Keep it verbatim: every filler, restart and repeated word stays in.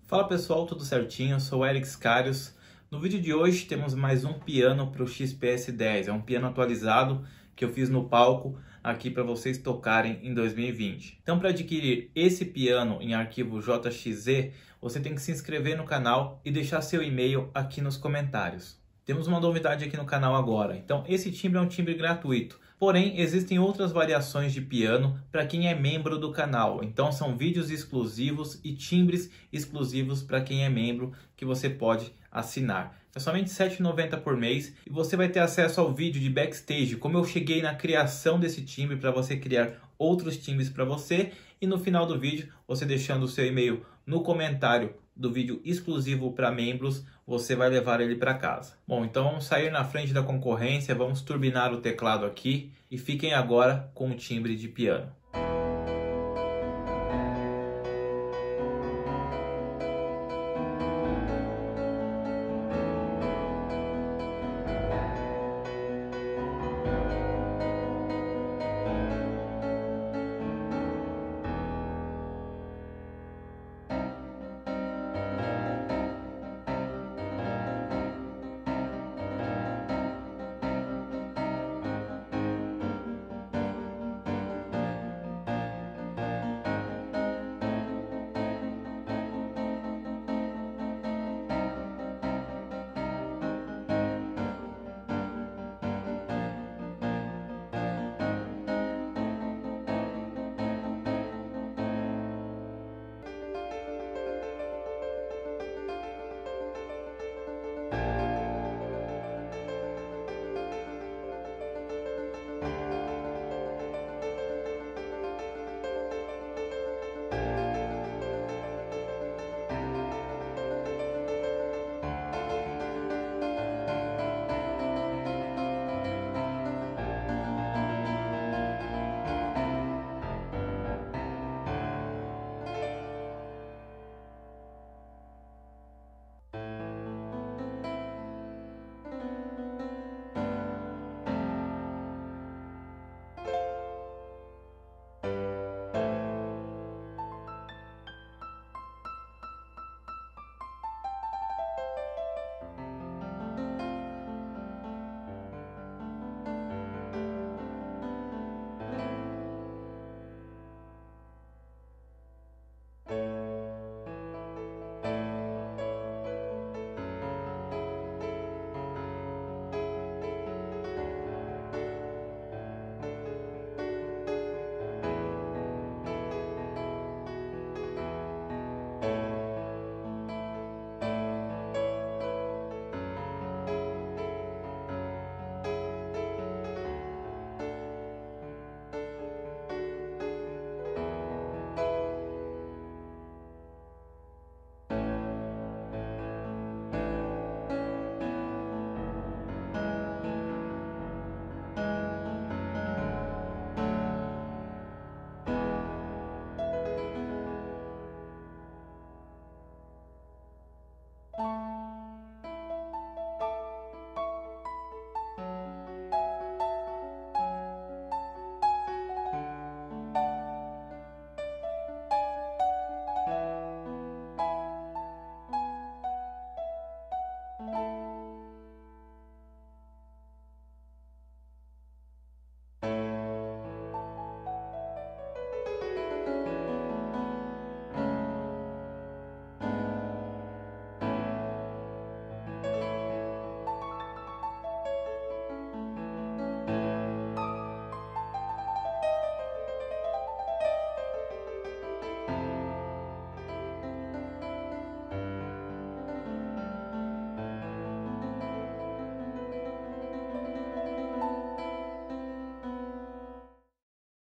Fala pessoal, tudo certinho? Eu sou o Eric Scarius. No vídeo de hoje temos mais um piano para o X P S dez. É um piano atualizado que eu fiz no palco aqui para vocês tocarem em dois mil e vinte. Então, para adquirir esse piano em arquivo J X Z, você tem que se inscrever no canal e deixar seu e-mail aqui nos comentários. Temos uma novidade aqui no canal agora. Então, esse timbre é um timbre gratuito. Porém, existem outras variações de piano para quem é membro do canal. Então, são vídeos exclusivos e timbres exclusivos para quem é membro que você pode assinar. É somente sete reais e noventa centavos por mês e você vai ter acesso ao vídeo de backstage, como eu cheguei na criação desse timbre para você criar outros timbres para você. E no final do vídeo, você deixando o seu e-mail no comentário do vídeo exclusivo para membros, você vai levar ele para casa. Bom, então vamos sair na frente da concorrência, vamos turbinar o teclado aqui e fiquem agora com o timbre de piano.